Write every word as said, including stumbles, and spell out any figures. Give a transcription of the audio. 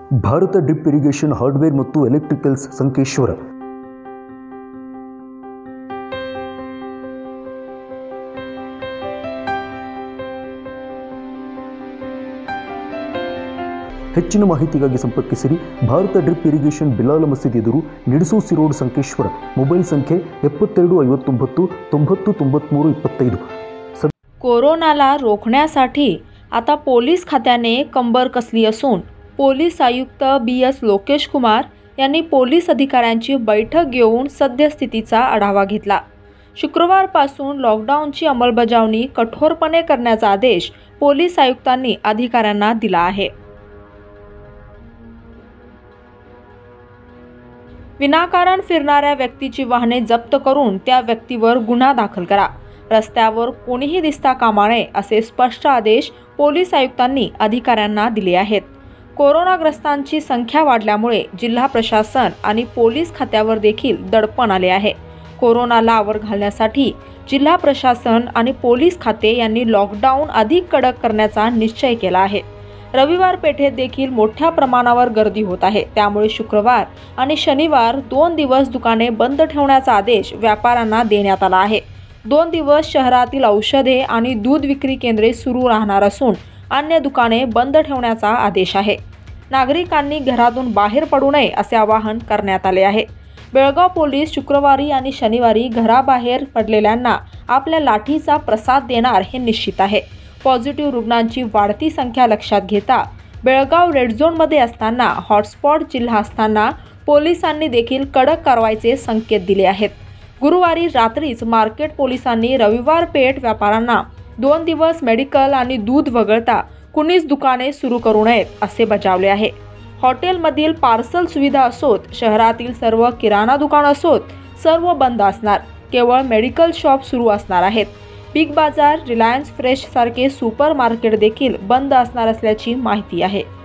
Bharat drip irrigation hardware ಮತ್ತು electricals Sankeshwar. ಹೆಚ್ಚಿನ ಮಾಹಿತಿಗಾಗಿ ಸಂಪರ್ಕಿಸಿರಿ ಭಾರತ ಡ್ರಿಪ್ ಇರಿಗೇಷನ್ ಬಿಲಾಲ ಮಸೀದಿ ಎದುರು, ನಿಡಸೋಸಿ ರೋಡ್, ಸಂಕೇಶ್ವರ. ಮೊಬೈಲ್ संख्ये ಎಪ್ಪತ್ತೆರಡು ಐವತ್ತೊಂಬತ್ತು ತೊಂಬತ್ತು ತೊಂಬತ್ಮೂರು ಇಪ್ಪತ್ತೈದು. कोरोनाला रोखण्यासाठी आता पोलीस खात्याने कंबर कसली असून पोलीस आयुक्त बी एस लोकेश कुमार यांनी पोलीस अधिकाऱ्यांची बैठक घेऊन सद्यस्थितीचा आढावा घेतला. शुक्रवारपासून लॉकडाऊनची अंमलबजावणी कठोरपणे करण्याचा आदेश पोलीस आयुक्तांनी अधिकाऱ्यांना दिला आहे. विनाकारण फिरणाऱ्या व्यक्तीची वाहने जप्त करून त्या व्यक्तीवर गुन्हा दाखल करा. रस्त्यावर कोणीही दिसता कामा नये असे स्पष्ट आदेश पोलीस आयुक्तांनी अधिकाऱ्यांना दिले आहेत. कोरोनाग्रस्तांची संख्या वाढल्यामुळे जिल्हा प्रशासन आणि पोलीस खात्यावर देखील दडपण आले आहे. कोरोनाला आवर घालण्यासाठी जिल्हा प्रशासन आणि पोलीस खाते यांनी लॉकडाऊन अधिक कडक करण्याचा निश्चय केला आहे. रविवार पेठेत देखील मोठ्या प्रमाणावर गर्दी होत आहे. त्यामुळे शुक्रवार आणि शनिवार दोन दिवस दुकाने बंद ठेवण्याचा आदेश व्यापाऱ्यांना देण्यात आला आहे. दोन दिवस शहरातील औषधे आणि दूध विक्री केंद्रे सुरू राहणार असून अन्य दुकाने बंद ठेवण्याचा आदेश आहे. नागरिकांनी घरातून बाहेर पडू नये असे आवाहन करण्यात आले आहे. बेळगाव पोलीस शुक्रवारी आणि शनिवारी घराबाहेर पडलेल्यांना आपल्या लाठीचा प्रसाद देणार हे निश्चित आहे. पॉझिटिव्ह रुग्णांची वाढती संख्या लक्षात घेता बेळगाव रेड झोनमध्ये असताना हॉटस्पॉट जिल्हा असताना पोलिसांनी देखील कडक कारवाईचे संकेत दिले आहेत. गुरुवारी रात्रीच मार्केट पोलिसांनी रविवार पेठ व्यापाऱ्यांना दोन दिवस मेडिकल आणि दूध वगळता कुणीच दुकाने सुरू करू नयेत असे बजावले आहे. हॉटेलमधील पार्सल सुविधा असोत, शहरातील सर्व किराणा दुकान असोत, सर्व बंद असणार. केवळ मेडिकल शॉप सुरू असणार आहेत. बिग बाजार, रिलायन्स फ्रेश सारखे सुपर मार्केट देखील बंद असणार असल्याची माहिती आहे.